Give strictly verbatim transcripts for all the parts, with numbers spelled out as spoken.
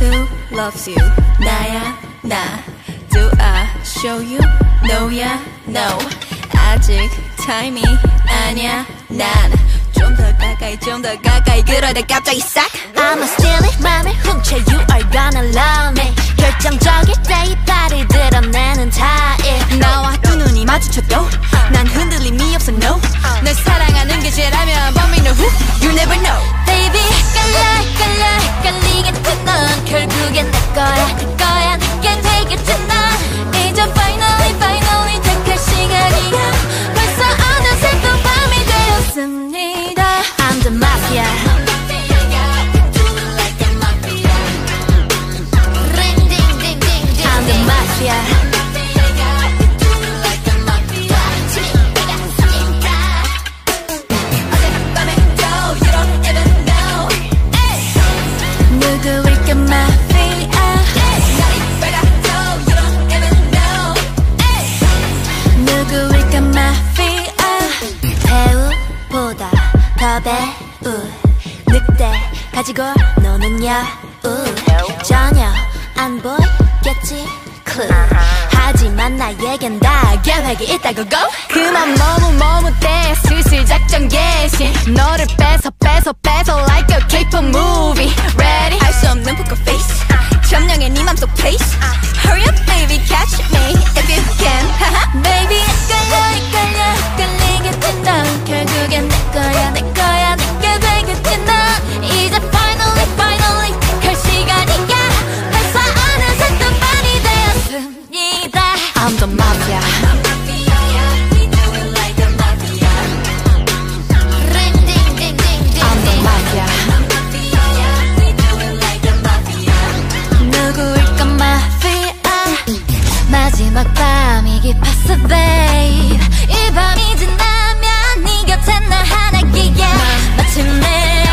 who loves you? 나야 나. Do I show you? No야 no. 아직 타임이 아니야 난. 좀 더 가까이 좀 더 가까이 그러다 갑자기 싹. I'ma steal it 맘을 훔쳐 You are gonna love me. 결정적일 때 이 발을 드러내는 타입. 나와 두 눈이 마주쳐도 난 흔들림이 없어 no. 널 사랑하는 게 죄라면 But me know who You never know. Baby 깔라 깔라 깔리겠지 넌 결국엔 내 거야 내 거야 내게 되겠지 넌 이제 finally finally 택할 시간이야. 벌써 어느새 또 밤이 되었습니다. I'm the mafia. I'm the mafia. 누구일까 마피아. 누구일까 마피아. 배우보다 더 배우. 늑대 가지고 노는 여우. 전혀 안 보이겠지 clue. 하지만 나에겐 다 계획이 있다고 go. 그만 머뭇머뭇대 슬슬 작전 개시. 너를 뺏어 뺏어 뺏어 like a K-pop movie. Ready? 알 수 없는 poker face. 점령해 네 맘속 place. Hurry up baby catch me if you can. Baby 헷갈려 헷갈려 헷갈리겠지 넌 결국엔 내 거야 내 거야 내게 되겠지 넌 이제 finally finally 택할 시간이야. 벌써 어느새 또 밤이 되었습니다. I'm the mafia. I'm the mafia. 누구일까 마피아. 마지막 밤이 깊었어 babe. 이 밤이 지나면 네 곁에 나 하나기야. 마침내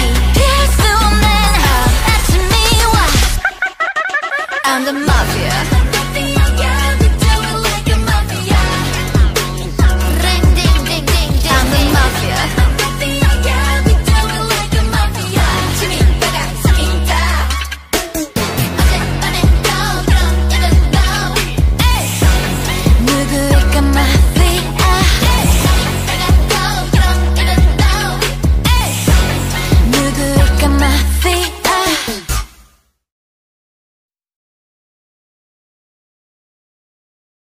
피할 수 없는 아침이 와. I'm the mafia.